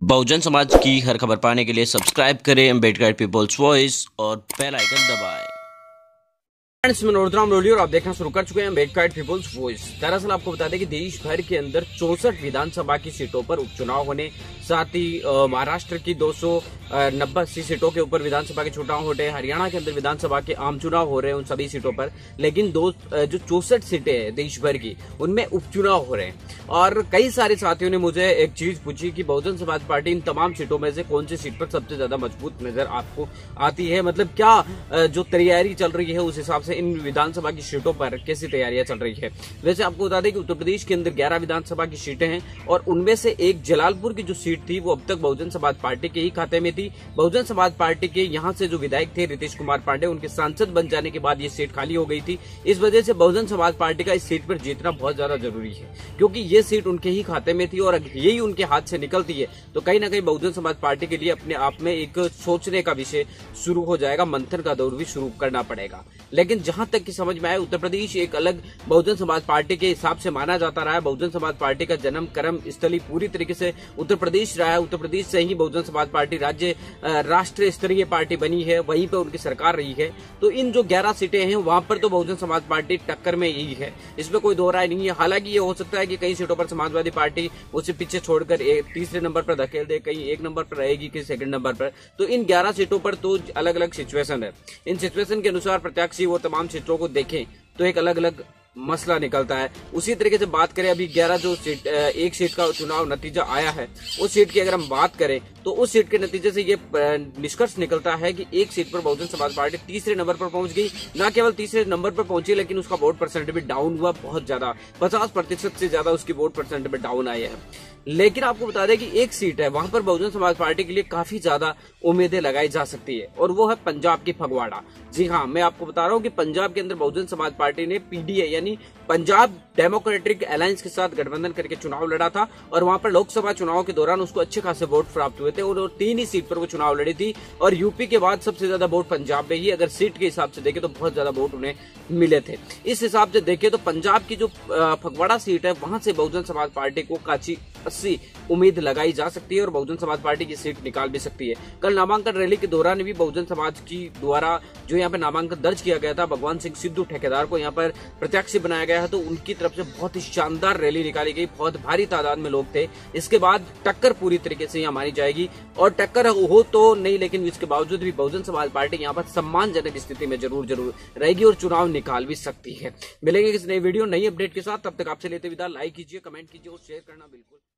बहुजन समाज की हर खबर पाने के लिए सब्सक्राइब करें अम्बेडकर पीपल्स वॉइस और बेल आइकन दबाएं। फ्रेंड्स, मैं नरोत्तम रोली और आप देखना शुरू कर चुके हैं अम्बेडकर पीपल्स वॉइस। दरअसल आपको बता दें कि देश भर के अंदर 64 विधानसभा की सीटों पर उपचुनाव होने, साथ ही महाराष्ट्र की 290 सीटों के ऊपर विधानसभा के चुनाव हो रहे हैं, हरियाणा के अंदर विधानसभा के आम चुनाव हो रहे हैं उन सभी सीटों पर। लेकिन जो 64 सीटें हैं देश भर की, उनमें उपचुनाव हो रहे हैं। और कई सारे साथियों ने मुझे एक चीज पूछी कि बहुजन समाज पार्टी इन तमाम सीटों में से कौन सी सीट पर सबसे ज्यादा मजबूत नजर आपको आती है, मतलब क्या जो तैयारी चल रही है उस हिसाब से इन विधानसभा की सीटों पर कैसी तैयारियां चल रही है। वैसे आपको बता दें कि उत्तर प्रदेश के अंदर 11 विधानसभा की सीटें हैं और उनमें से एक जलालपुर की जो सीट थी वो अब तक बहुजन समाज पार्टी के ही खाते में थी। बहुजन समाज पार्टी के यहां से जो विधायक थे रितेश कुमार पांडे, उनके सांसद बन जाने के बाद ये सीट खाली हो गई थी। इस वजह से बहुजन समाज पार्टी का इस सीट पर जीतना बहुत ज्यादा जरूरी है, क्योंकि ये सीट उनके ही खाते में थी और अगर यही उनके हाथ से निकलती है तो कहीं ना कहीं बहुजन समाज पार्टी के लिए अपने आप में एक सोचने का विषय शुरू हो जाएगा, मंथन का दौर भी शुरू करना पड़ेगा। लेकिन जहां तक की समझ में आया, उत्तर प्रदेश एक अलग बहुजन समाज पार्टी के हिसाब से माना जाता रहा है। बहुजन समाज पार्टी का जन्म कर्म स्थली पूरी तरीके से उत्तर प्रदेश रहा है। उत्तर प्रदेश से ही बहुजन समाज पार्टी राष्ट्रीय स्तरीय पार्टी बनी है, वहीं पर उनकी सरकार रही है। तो इन जो 11 सीटें हैं वहां पर तो बहुजन समाज पार्टी टक्कर में यही है, इसमें कोई दो राय नहीं है। हालांकि ये हो सकता है कि कई सीटों पर समाजवादी पार्टी उसे पीछे छोड़कर तीसरे नंबर पर धकेल दे, कहीं एक नंबर पर रहेगी, कहीं सेकंड नंबर पर। तो इन 11 सीटों पर तो अलग अलग सिचुएशन है। इन सिचुएशन के अनुसार प्रत्याशी वो तमाम सीटों को देखें तो एक अलग अलग मसला निकलता है। उसी तरीके से बात करें, अभी 11 जो सीट, एक सीट का चुनाव नतीजा आया है, उस सीट की अगर हम बात करें तो उस सीट के नतीजे से ये निष्कर्ष निकलता है कि एक सीट पर बहुजन समाज पार्टी तीसरे नंबर पर पहुंच गई। न केवल तीसरे नंबर पर पहुंची, लेकिन उसका वोट परसेंट भी डाउन हुआ बहुत ज्यादा, 50% से ज्यादा उसकी वोट परसेंट में डाउन आई है। लेकिन आपको बता दें कि एक सीट है वहां पर बहुजन समाज पार्टी के लिए काफी ज्यादा उम्मीदें लगाई जा सकती है और वो है पंजाब की फगवाड़ा। जी हाँ, मैं आपको बता रहा हूँ कि पंजाब के अंदर बहुजन समाज पार्टी ने पीडीए यानी पंजाब डेमोक्रेटिक अलायंस के साथ गठबंधन करके चुनाव लड़ा था और वहां पर लोकसभा चुनाव के दौरान उसको अच्छे खासे वोट प्राप्त हुए थे और 3 ही सीट पर वो चुनाव लड़ी थी। और यूपी के बाद सबसे ज्यादा वोट पंजाब में ही, अगर सीट के हिसाब से देखें तो बहुत ज्यादा वोट उन्हें मिले थे। इस हिसाब से देखें तो पंजाब की जो फगवाड़ा सीट है वहां से बहुजन समाज पार्टी को काची 80 उम्मीद लगाई जा सकती है और बहुजन समाज पार्टी की सीट निकाल भी सकती है। कल नामांकन रैली के दौरान भी बहुजन समाज की द्वारा जो यहाँ पे नामांकन दर्ज किया गया था, भगवान सिंह सिद्धू ठेकेदार को यहाँ पर प्रत्याशी बनाया गया है, तो उनकी तरफ से बहुत ही शानदार रैली निकाली गई, बहुत भारी तादाद में लोग थे। इसके बाद टक्कर पूरी तरीके से यहाँ मानी जाएगी और टक्कर हो तो नहीं, लेकिन इसके बावजूद भी बहुजन समाज पार्टी यहाँ पर सम्मानजनक स्थिति में जरूर रहेगी और चुनाव निकाल भी सकती है। मिलेंगे किसी नई वीडियो नई अपडेट के साथ, तब तक आपसे लेते विदा। लाइक कीजिए, कमेंट कीजिए और शेयर करना बिल्कुल